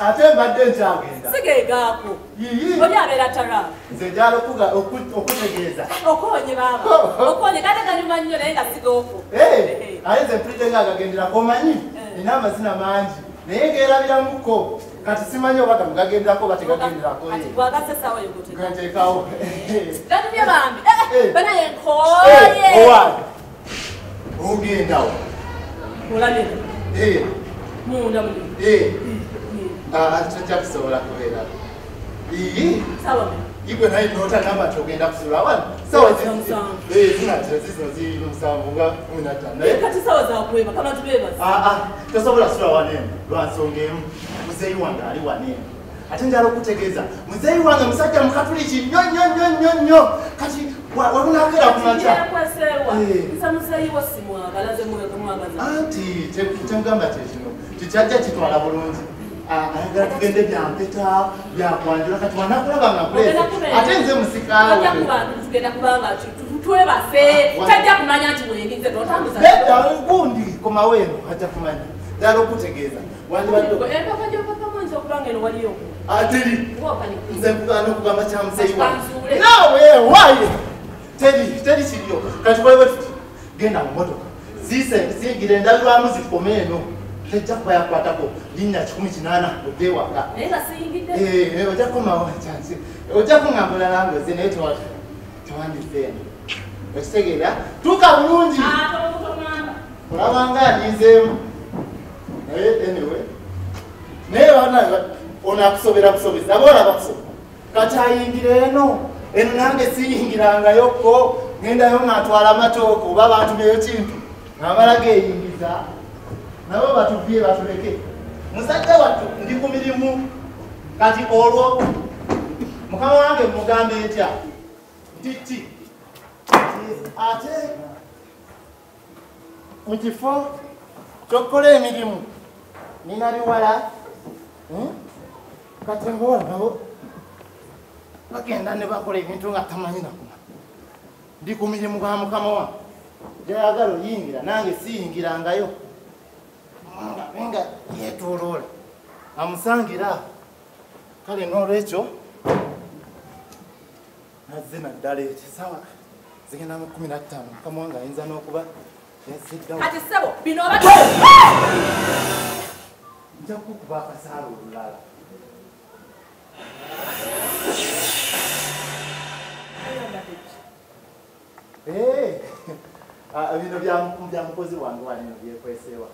ate mbadde nkyagenda sigeegaako oli abeera tara nze njala okutegeeza okonye baaba okonye kate kanyuma nnyo naye nga sigooko aye nze mpulidde nga agagenderako omanyi nina amazina mangi naye geerabiramuko kati simanyi oba gamugagenderako bategagenderako ganteekawo gatubye bambi banaye nkooye owange ogendawo olabye munda tajja kusobola kubeera sawa igwe naye notagamba nti ogenda kusula wano zino ziri musanvu nga 15 kati sawa zakweba kama tubebaza tosobola kusula waneemu lwansonga emu muzeeyi wange ali waneemu ate njala okutegeeza muzeeyi wange musajja mukatuliki nnyo nnyo nnyo nnyo nnyo kati walunakeera kumaca anti kyemugamba kyekino kikyajja kitwala bulungi ayagala tugende byampeta byakwanjula kati wanakulaba nga kuleze ate nze musikaawe gundi komaweeno ajja kumanya ddala okutegeeza ateri nze nkugana okugamba kya muzeeyi wange nawe waye teri kiriyo kati kolewe tuti genda mu motoka zigira endabirwamu zikome eno tejja kuba yakwatako linnya 18 odde waka ojja kumawo kyansi ojja kuŋambula langoze naye tewandifeeno okitegeera tuuka bulungi olabanga alinzeemu naye anyway naye ono akusobera busobezi aba olaba kusoba kati ayingire eno nange siyingirangayokko ngendayo ngaatwala amatooke oba bantumeyo kintu ng'amala geeyingiza nabo batuvye batuleke musajja wattu ndi ku mirimu kati olwo mukama wange mugambe etya nti ate mu kifo kyokkola emirimu nina biwala kati ngaola nabo bagenda ne bakola ebintu nga tamanyi nakuma ndi ku mirimu gwa mukama wange gyayagala oyingira nange siyingirangayo nga yeetooloola amusangira kale n'olwekyo nazze naddala ekyo sawa zigenda mu 15 mukama wange ayinza n'okuba yaziddawo kati ssebo bino oba nja kukuba akasaala olulala bino bya mukozi wange wanino byekweseewa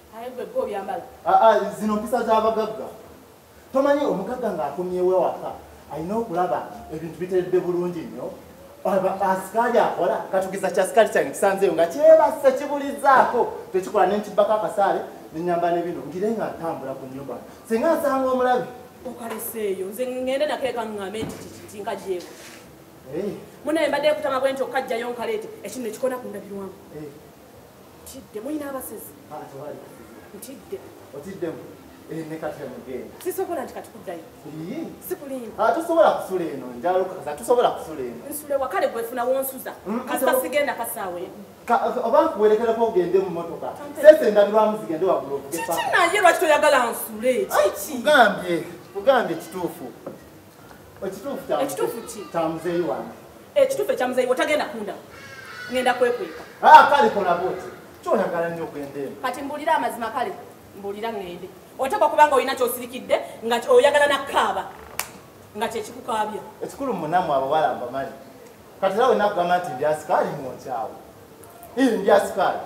zino mpisa z'abagagga tomanyi omugagga ng'akomyewo ewaka alina okulaba ebintu biteredde bulungi nnyo asikaali akola katugiza kya sikaali kyange kisanzeeyo nga kyebase kibulizaako tekikola nenkibako akasaale nenyamba n'ebintu ngire nga ntambula ku nnyumba singa nsanga omulabi okaleseeyo nze ngende nakeeka ŋŋambe nti kiti nkajjeewo munaye mbadde kutama bwe nti okajjayo nkaleete ekino ekikona ku ndabirwamu ntidde mulina abasezi ntidde otiddemu nekatmugenda sisobola nti katukuddayo sikulimba tosobola kusula eno njalukasa tosobola kusula eno nsulewa kale gwefuna wonsuza kasita sigenda kasaawe oba nkuwerekereko ogende mu motoka sese ndabirwamu zigende waggulu kiki naye lwaki toyagala nsule kiki kugambye ekituufu ekituufu ki kya muzeeyi wange ekituufu ekya muzeeyi otagenda kunda ngenda kwekweka kale kolaboti kyoyagala nnyo ogende eno kati mbuulira amazima kale mbuulira ngende otekwa kubanga olina kyosirikidde nga oyagala nakkaaba nga kyekikukaabya ekikulu munamu abawala mbamanyi kati era wena kugamba nti ndyasikaali mwokyawo ndyasikaali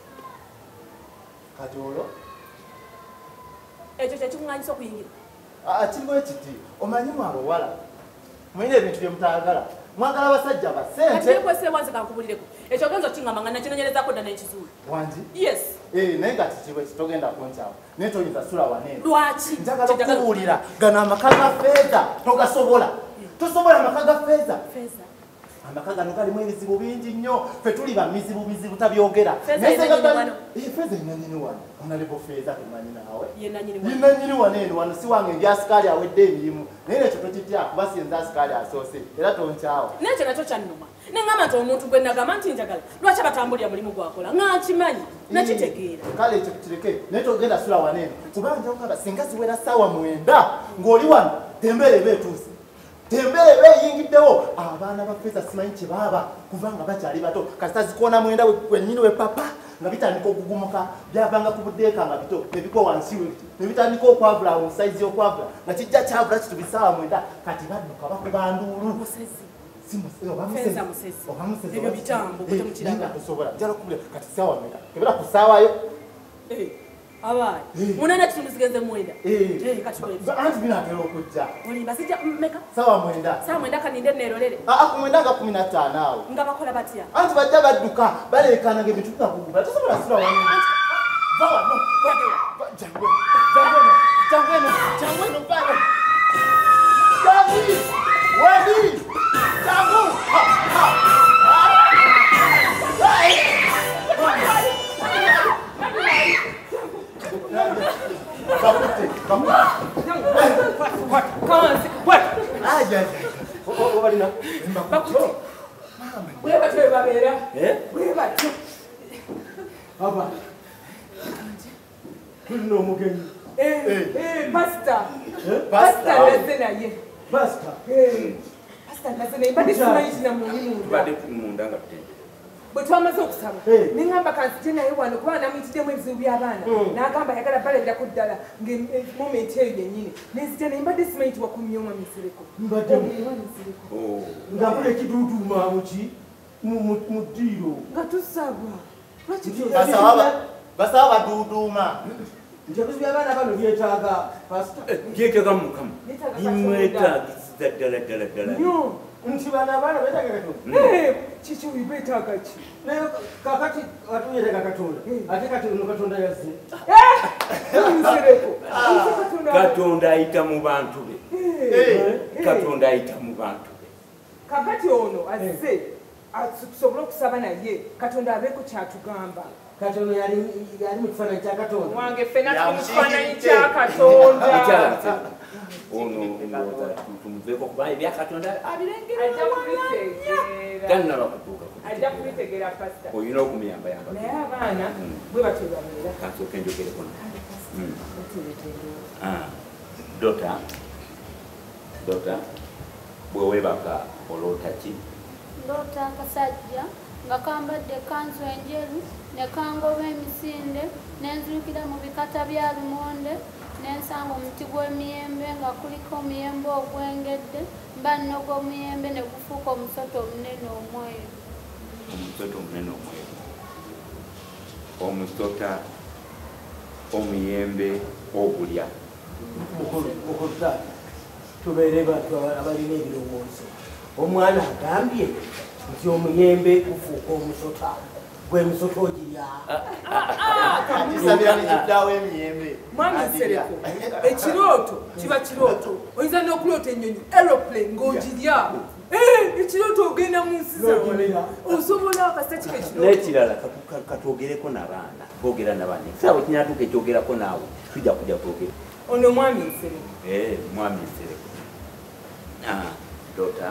kati olwo ekyo kyekikuŋŋanyisa okuyingira kirimu ekiti omanyimu abawala mulina ebintu bye mutayagala mwagala abasajja basente kwesebwanze kankubulireko ekyo ogenza okiŋŋamba nga nakinonyerezako dda n'ekizuula wangi yes naye nga kikibwe kitogenda kunkyawo naye toyinza sula waneeno lwaki njagala okubuulira gano amaka ga feeza togasobola tosobola amaka ga feeza amaka gano galimu ebizibu bingi nnyo ffe tuli bamizibu bizibu tabyogera feza yenanyini wano onalebo feza temanyi naawe yenanyini wano eno wano si wange ebyasikaali awedde emirimu naye nekyo tokitya kuba siyenza asikaali asoose era tonkyawa nekyo nakyo kyannuma neŋŋamba nti omuntu gwe nagamba nti njagala lwaki abatambulira mulimu gwakola ng'akimanyi nakitegeera kale ekyo kireke naye togenda sula wano eno kubanga okaba singa ziwera ssaawa 9 ng'oli wano tembeera eba etuuse tembere beyingiddewo abaana ba feza simanyi kye baaba kubanga bakyali bato kasita zikoona 9 wennyini we papa nga bitandika okugumuka byavanga ku buddeeka nga bito nebiko wansi ne bitandika okwavula mu saizi y'okwavula nga kijja kyavula kitubisaawa 9 kati badduka bakuba nduulu kati saawa meka kebera ku saawayo abayi munana kitundu zigenze 9 anti binatera okujja olimba zijja meka saawa 9 kaninde neerolere ku 9 nga 15 awo nga bakola batya anti bajja badduka baleekana ng'ebintu bitakuguba tosobola sula wano bwe twamaze okusaba neŋŋamba kanzije naye wano kuba namuyitiddemu ebizibu by'abaana n'agamba yagala balabirako ddala momenti eyo yennyini nenzija naye mbadde simanyi tiwakumye omwami Nsereko nga mpula ekiduuduuma muki mu ddiiro nga tusaba basaba baduuduuma nti ebizibu by'abaana bano byetaaga pasita byetaaga mukama bimwetaagisiza ddala nti bano abaana beetaaga Katonda kiki beetaaga ki naye kakati atuyetaaga Katonda ate kati ono Katonda yazze Katonda ayita mu bantu be Katonda ayita mu bantu be kakati ono azze tusobole okusaba naye Katonda abeeko kyatugamba Katonda yali mu kifaananyi kya Katonda wange ffenna tuli mu kifaananyi kya Katonda ono tumuveeko kuba ebya Katonda abirengera ajja kubitegeera pasita olina okumuyambayamba naye abaana bwe batyo babeera kansooka enjogereko dota bwe weebaka oloota ki ndoota akasajja nga kambadde ekkanzu enjeru ne kangoba emisinde nenzirukira mu bikata bya lumonde nensanga omuti gw'emiyembe nga kuliko omuyembe ogwengedde mba nnoga omuyembe ne gufuuka omusota omunene omweru omusota omuyembe ogulya mukola tubeere bantu abalina ebirowoozo omwana agambye nti omuyembe gufuuka omusota gwemisota ogirya kisabira nekiddawo emiyembe mwami Nsereko ekirooto kiba kirooto oyinza n'okuloota ennyonyi aeroplane ng'ogirya ekirooto ogenda mu nsi zawe osobola akasita kika ekirooto n'ekirala katwogereko n'abaana boogera n'abaana ekisaawe kinyatuuka ekyogerako naawe tujja kujja kwogera ono mwami Nsereko mwami Nsereko dota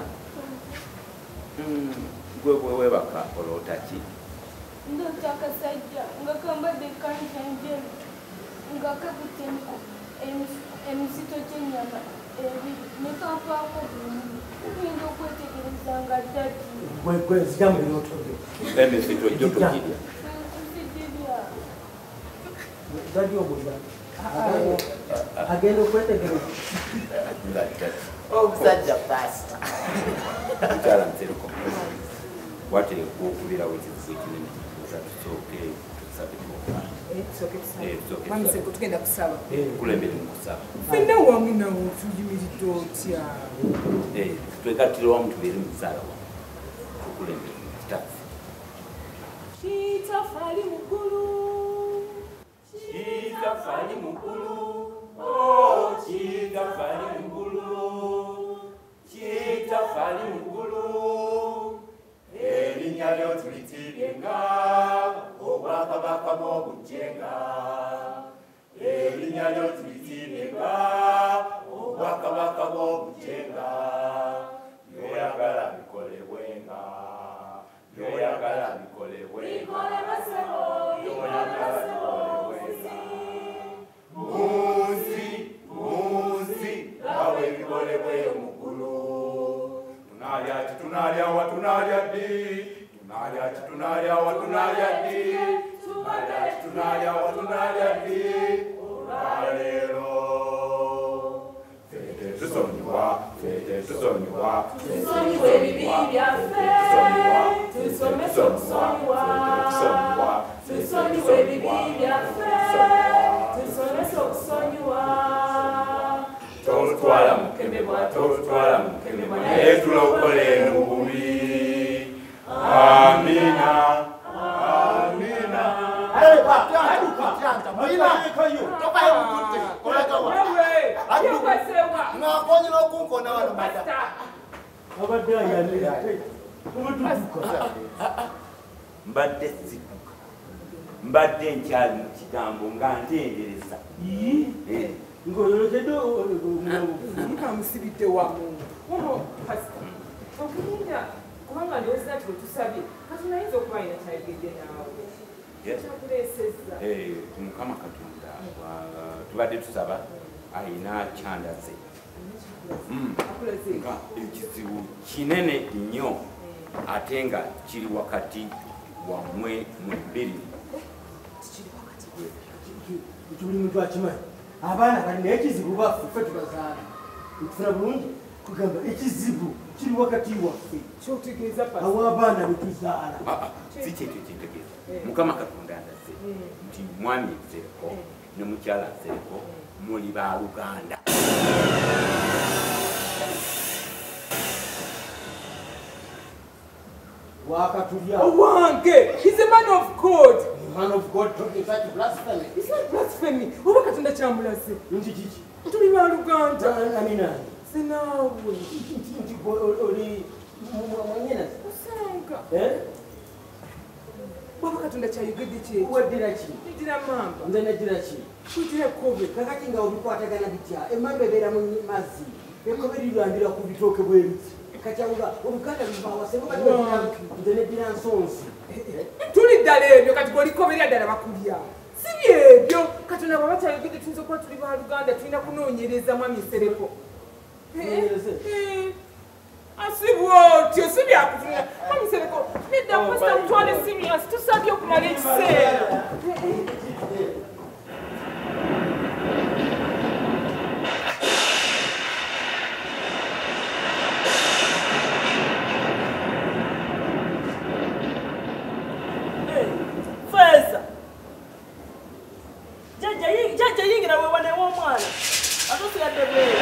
gwe weebaka oloota ki ndoota akasajja nga kambadde ekkanzu enjeru nga kakutte emisito gy'ennyama ebiri ne kampaako bulungi kugenda okwetegereza nga ddati gwezija mu birooto byo emisito gyo togirya nzigirya dadi omulira agenda okwetegereza nga ddati omusajja pasita mukyala Nsereko wateekwa okubeerawo ekizibu ekinene tusooke tusabe mwami Nsereko tugenda kusaba kulembere mu kusaba ffenna wamu nawe tuyimiridde otya twegattire wamu tubeere mu musaala wamu tukulembere mu kitaffe kitaffe ali mu ggulu kitaffe ali mu ggulu kitaffe ali mu ggulu kitaffe ali mu ggulu Obwakabaka bw'obujenga erinnya lyo tulitiimirwa obwakabaka bw'obujenga byoyagala bikolebwenga byoyagala bikolebwenga munsi awe bikolebwe omukulu tunalya ki tunalya wa tunalya ddi tunalya ki tunalya wa tunalya ddi tunalya ki tunalya wa tunalya ddi olwaleero fete tusonyiwa tusonyiwa ebibi byaffe tusomese okusonyiwa tusonyiwa ebibi byaffe tusomese okusonyiwa tolutwala mukemebwa naye tulokole enububi amina mbadde sidduka mbadde nkyali mu kigambo nga ntendereza nkamusibidde wamu okulinda kubanga ndowooza nti wetusabye katunayinza okuba alina kyayigedde naawe kyakuleesezza mukama katonda tubadde tusaba ayina kyandaze nga ekizibu kinene nnyo ate nga kiri wakati wammwe mwebbiri buli muntu akimanyi abaana kali naye ekizibu baffe ffe tubazaala tufuna bulungi kugamba ekizibu kiri wakati waffe kyotegeeza awo abaana betuzaala si kyekyo kyentegeeza mukama katonda ndaze nti mwami nzereko ne mukyala nzereko muli baluganda wakatulya owange he's a man of God. Man of God talking such blasphemy. It's not blasphemy. Oba katonda kyamulaze Nti kiki? tuli baluganda Aminani. sinaawe Nti oli mwanyena. osanga Baba katonda kyayogedde kyekyo weddira ki? nidira mamba Nze neddira ki? kudira kobe Kakati nga obikwatagana bitya emmamba ebeera mu mazzi ekkobe lirambira ku bitooke bw'ebiti kakyawuga oluganda lubawasebaa nze neddira nsonsi tuli ddala ebyo kati golikoberya ddala bakulya si byebyo katonda bwaba kyayogedde tuyinza okuba tuli baluganda tulina kunoonyereza mwami nsereko asibwa otyo si byakufunira mwami nsereko nedda pasita mutwale sirias tusabye okumala ekiseera Jajja yingira wewa ne w'omwana atusigadde bweru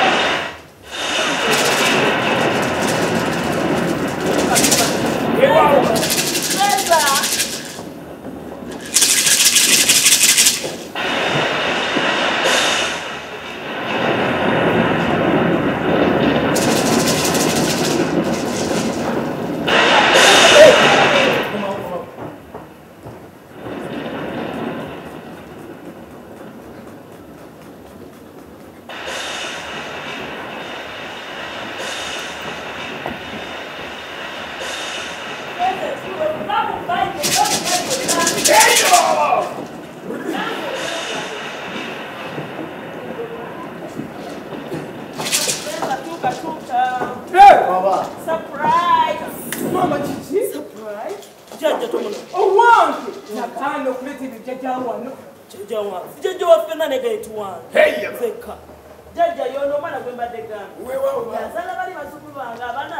Jajja waffe negayituwange fekka jajja yono omwana gwe mbadde gamba yazala bali bazukulu bange abaana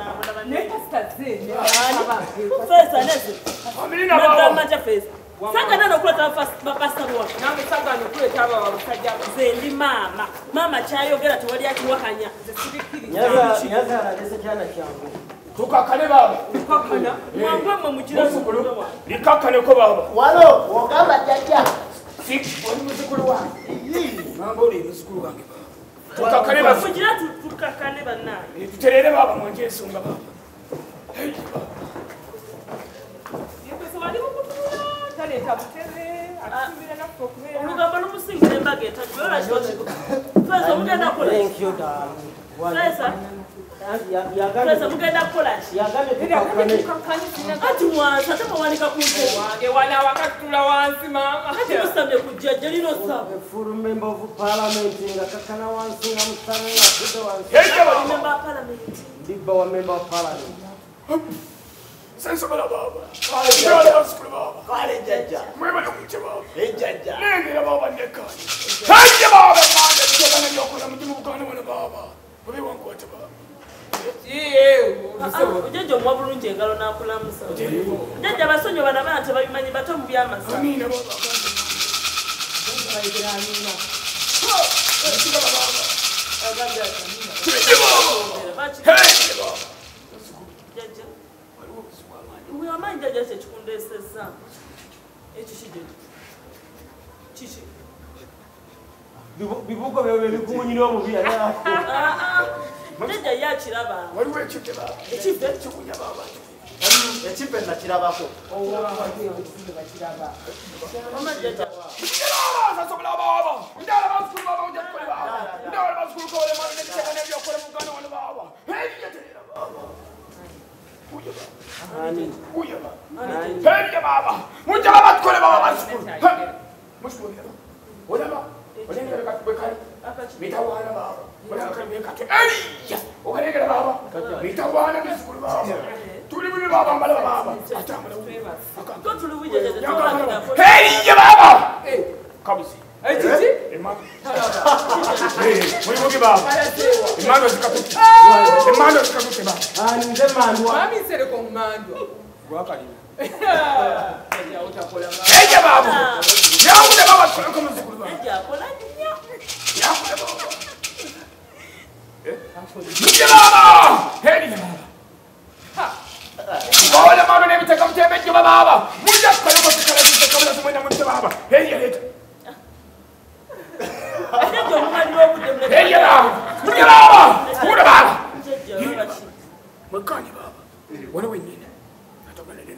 ababonafeesa nezigamba feesa sagana nokuleta bapasita bwa nange sagana okuleta abo abasajja nze ndi maama kyayogera tewali akiwakanya yazala alese kyana kyangu tukakane baba tukakana mwangwemwe mukira likakkaneko baba walo ogamba jjajja oli muzukulu wange mambo oli muzukulu wange tukakane baba mugira tukakane bannaye tuterere baba mwanje ensonga baba yepesa bali mukutuula tale Olugamba lumusinga embaga etajula Feza mugenda kola. Thank you darling. Feza mugenda kola. Ati wansi ate muwanika ku ntebe. Wange wana wakatula wansi mama. Ati musabye kujja lino saba. Full member of parliament nga kakana wansi nga musana nga kudo wansi. Member of parliament. Ndibba wa member of parliament. Sensobola baba. Kale basikulu baba. Kale jajja. Mwema nokuche baba. Jajja. Nengera baba nekani. Hajja baba mande tukana nyokola mutima bukana wana baba. Obe wankwata baba. Ujajja omwa bulungi engalo n'akulamusa. Ujajja basonyo bana bante babimanyi bato mu byamasa. Amina baba. Uwe amanyi jajja kyekikundesezza. Ekyo kijja. Kiki? Bibugo byewe bikunyira omubi ali afu. Jajja yakiraba. Waliwo ekipe baba. Ekipe kikunya baba. Ekipe nakirabako. Mama jajja. Sensobola baba. Ndala basikulu baba ujakole baba. Ndala basikulu kole mwana nekiteka nebyokole mugana wana baba. Hejjetera baba. Uye baba. Uye baba. Hejje baba. Mujaba batukole baba basikulu. Musikulu baba. Oya baba. Olengera katubekali. Mitawana baba. Olengera katubekali. Eliya. Olengera baba. Mitawana bisikulu baba. Tuli buli baba mbala baba. Atambula. Ko tuli wije jajja. Eliya baba. Kabusi. Ekiti? Emma. Mwimuke baba. Emma zikakuti. Emma zikakuti baba. Nze mandwa. Mami nsereko mumandwa. Gwakalima. Ejja utakola mama. Eja baba. Yakule baba tuleko muzikulu baba. Jajja akola nnyo. Yakule baba. Muje baba. Heri baba. Wale mama nebiteka mutembejjo baba. Muje kaleko tukaleko kabula tumwenda muje baba. Heri yaleta. Jajja omwali w'obudde muleke. Heri baba. Muje baba. Muje baba. Jajja olwaki? Mwekanye baba. Wale wenyine. Atogana nene.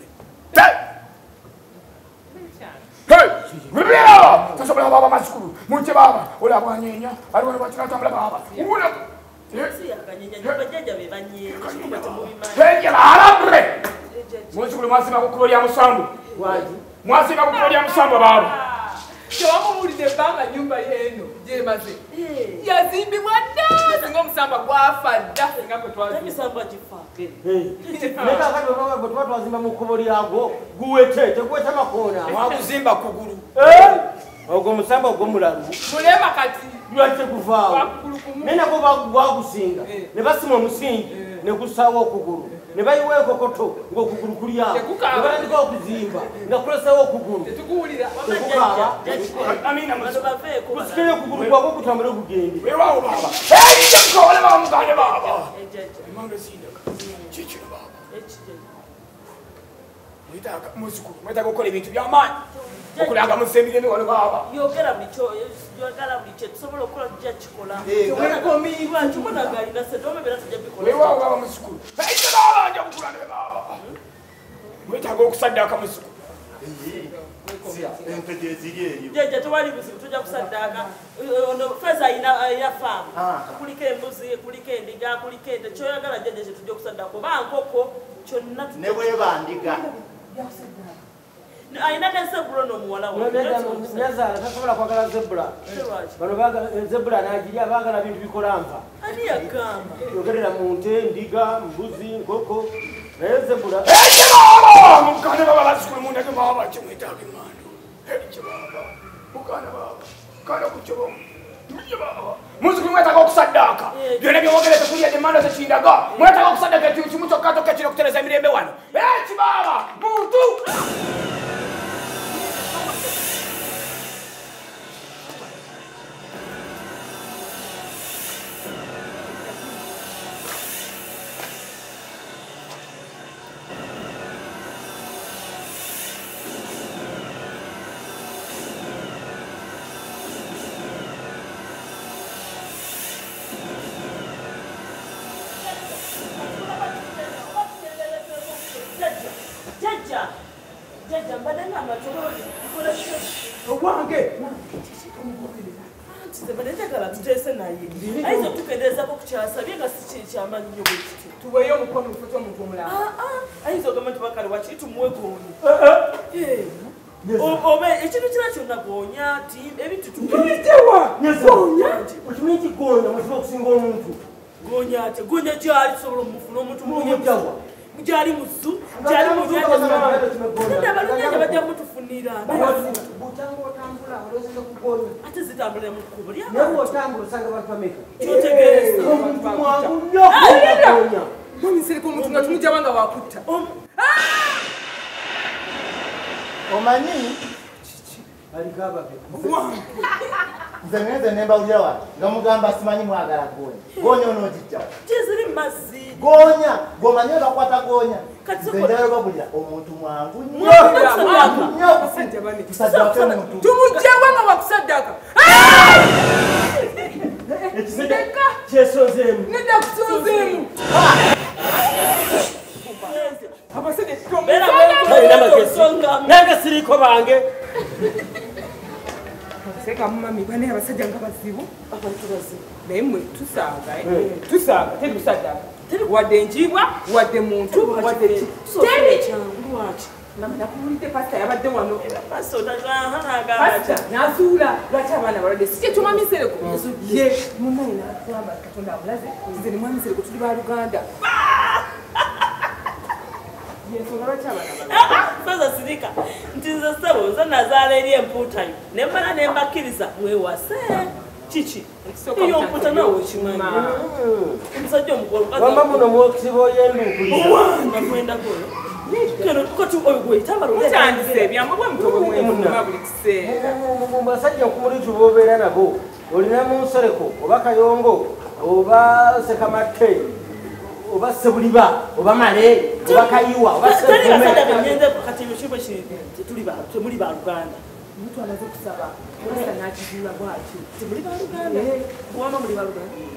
Hey! Biblia! Sasa baba masikulu. Muje baba. Ola bwanyenya. Aliwana bachira tambula baba. Una. Si yakanyenya nyumba jajja be banyee. Kikuba temubimanyi. Heri baba. Mwezikulu mwasima kukubo lya musambu. Waji. Mwasima kukubo lya musambu baba. Tewamubulidde ebbanga nyumba y'eno gyemaze. Yazimbibwa dda singa omusamba gwafa dda singa kwe twazimba. Emisambwa gifaake. Neka kati bwe tuba twazimba mu kkubo lyago guwete teguweta makoona. Mwaguzimba kugulu. Ogwo musamba ogw'omulalu. Mulema kati. Lwaki teguvaawo. Wakugulu kumu. Naye nako gwagusinga. Ne basima omusingi ne gusaawo okugulu. Ne bayiwa enkokoto ng'okugulu kuli awo. Ne batandika okuzimba nga kuleseewo okugulu. Tetukuwulira. Tekukaaba. Amina Bano baveeko bana. Kusikire okugulu kwako kutambule kugende. Wewawo baba. Heri yakole baba mugane baba. Ejajja. Emange sindaka. Chichiro baba. Ekijajja. Mwitaka muzikulu. Mwitaka okukola ebintu by'amaanyi. Okulanga musemire wano baba. Yogera buli kye tusobola okukola tujja kikola. Wekomiibwa. Kibona galina sedome beera tujja bikola. Wewawo baba muzikulu. Heri baba nja kukula ne baba. Mwitaka okusaddaaka muzikulu. Empete ziri eyo. Jajja tewali buzibu tujja kusaddaaka. Ono Feza ayina faamu. Kuliko embuzi, kuliko endiga, kuliko ente. Kyoyagala jajja kye tujja kusaddaaka oba nkoko kyonna. Ne bweba ndiga. Ayina ne zebula n'omuwala we. Nyazaala tasobola kwagala zebula. Bano baagala zebula n'agirya baagala bintu bikola nva. Ani yagamba? Yogerera mu nte, ndiga, mbuzi, nkoko. Naye zebula. Heri baba. Mugane baba bazikulu mundeke baba kimwetaaga emmandu. Heri baba. Mugane baba. Kale kukibo. Muje baba. Muzikulu mwetaaga okusaddaaka. Byonna byogerete kulya emmando zekindaga. Mwetaaga okusaddaaka ekintu kimu kyokka tokkekira okutereza emirembe wano. Heri baba. Muntu. Jajja mbadde ng'amatololi nkola kiki? Owange. Mbadde njagala tuteese naye. Ayinza okutukendeezako ku kyasabye nga si kyamaanyi nnyo bwe kiti. Tuweeyo omukono mufoto omuntu omulala. Ayinza ogamba nti bakale wakiri tumuwe goonyi. Oba ekintu kira kyonna goonya ti ebintu tubitewa. Goonya. Okimanyi nti goonya muzibu okusinga omuntu. Goonya ate goonya gyali tusobola omufuna omuntu mumujawa. Gyali musu, gyali munyanja. Abalunyaja bajja mutufunira. Butanga otambula olowooza kugoonya. Ate zitambulira mu kkubo lya. Naye bw'otambula osanga bantu bameka. Kyotegeeza. Omuntu mwangu nnyo okugoonya. Mumisirika omuntu nga tumujaba nga wakutta. Omanyi? Aligaba. Nze ngenze nembawulira wano nga mugamba simanyi mwagala goonya. Goonya onoogijja. Kiziri mazzi. Goonya, gwomanyi bakwata goonya. Nze njala babulira omuntu mwangu nnyo. Tusajja wake muntu. Tumujjawa nga wakusaddaka. Ekisajja kyesozeemu. Nedda kusozeemu. Nange siriko bange. Seka mumami bane abasajja nga bazibu. Abantu bazibu. Naye mmwe tusaaga. Tusaaga tetusaddaka. Wadde njibwa, wadde muntu, wadde ki. Lwaki? Nakuwulidde pasita yabadde wano. Pasita n'asuula lwaki abaana balwadde si kye tumamisereko. Ye munnaye n'atugamba Katonda amulaze nze ne mwamisereko tuli ba Luganda. Soza sirika nti nze ssebo nze nazaala eri empuutayo ne mmala ne mbakkiriza mwewase kiki iyo mpuuta nawe okimanyi omusajja wamba muno mwokisiba oyembukulizanakwendako kati oyo gweyitambalautandise ebyambo bwemutobe mwemuna buli kiseera basajja nkumuli tubobeera nabo olina mu nsereko oba kayongo oba sekamatte oba sebuliba oba male oba kayiwa oba temuli ba Luganda omuntu amaze okusaba olasa n'akizuula bwatyo temuli ba Luganda wama muli ba Luganda